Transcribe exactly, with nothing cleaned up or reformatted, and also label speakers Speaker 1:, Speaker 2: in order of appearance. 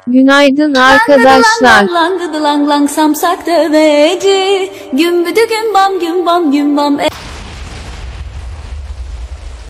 Speaker 1: Günaydın arkadaşlar.
Speaker 2: Lang lang lang lang lang samsak döveci. Gümbüdü gümbam gümbam gümbam.